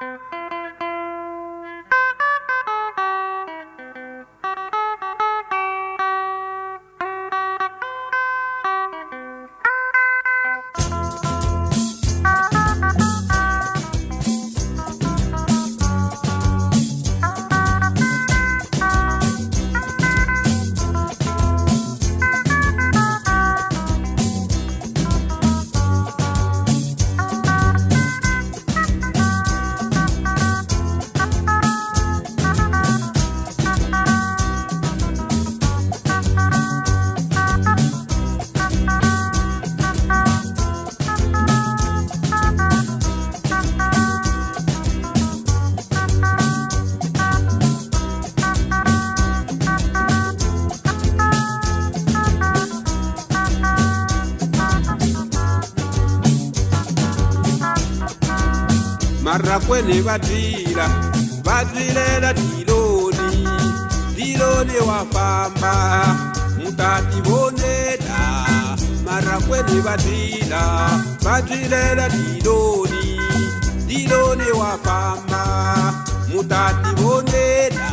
Marrakweni badila badwilela diloni diloni wafamba mutati boneta. Marrakweni badila badwilela diloni diloni wafamba mutati boneta.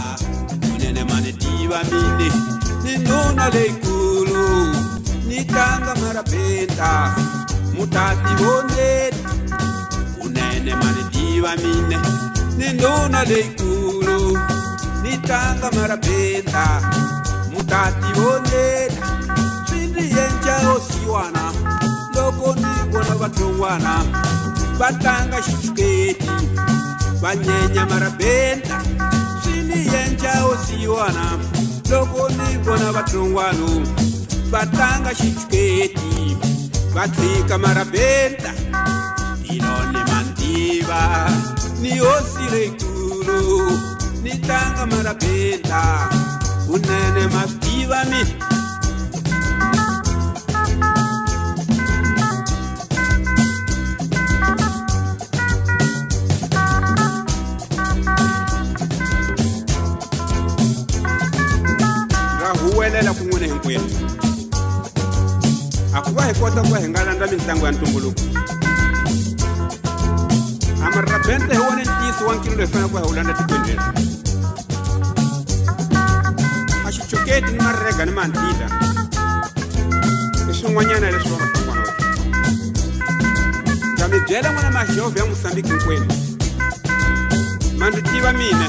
Unene manetiwa mine ninduna leikulu nitanga marapenta mutati boneta. Unene manetiwa mine ninduna leikulu nitanga marapenta mutati boneta. Swindi yenja osiwana loko nibona batongwana batanga shiketi banyenya marapenta. Swindi yenja osiwana loko nibona batongwano batanga shiketi batrika marapenta. Ilone mandiva ni osire kulu nitanga marapenta. Unene mastiva mi rahuwelela kumune hinkwenu akubahe kota kwa hengala ndami ntango ya ntumbuluku. Amarapente huwane ntisu wankilo lefana kwa hulanda tikwendela. Ashichoketi ni marrega ni mantita. Isu mwanyana ile suwa kwa noti. Kamijela mwana mashofi ya Mosambiki mkwenu. Manditiwa mine.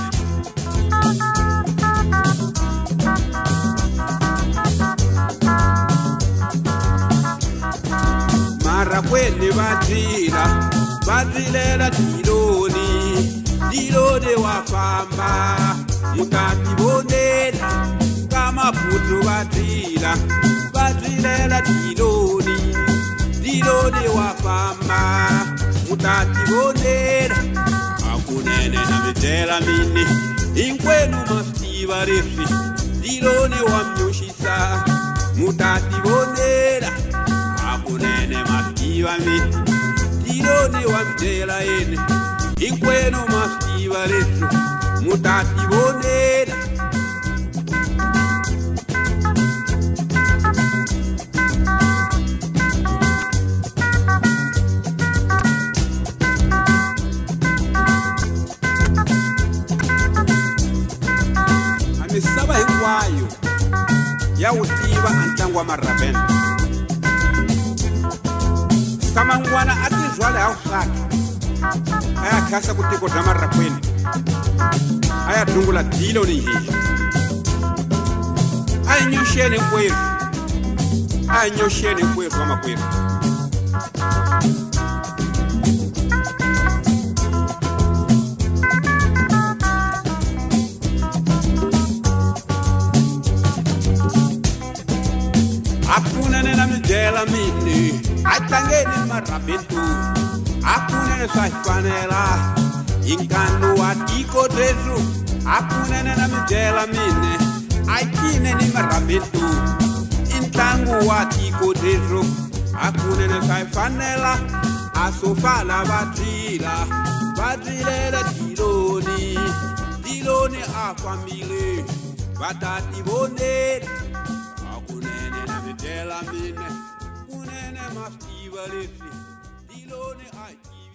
Marrakweni badila badwilela diloni diloni wafamba mutati boneta. Kama putu badila badwilela diloni diloni wafamba mutati boneta. Akunene na mitela mini inkwenu mastiva refi diloni wamnyoshisa mutati boneta. Akunene mastiva mini diloni wamtela ene inkwenu mastiva refi mutati boneta. Amisaba hinkwayo ya utiva antangwa marapenta. Samangwana atizwale hausaki aya kasa kutiko za Marrakweni aya dungula diloni hii aya nyoshene kweru kama kweru. Akunene na mijela mini atangeni marapentu. Akunene saifanela inkanu watiko desu. Akunene na mijela mini aikine ni marapentu intangu watiko desu. Akunene saifanela asofala badila badilele diloni diloni afamile batati boneta. Akunene na mitela mine kunene mastiva lefi diloni aitiva.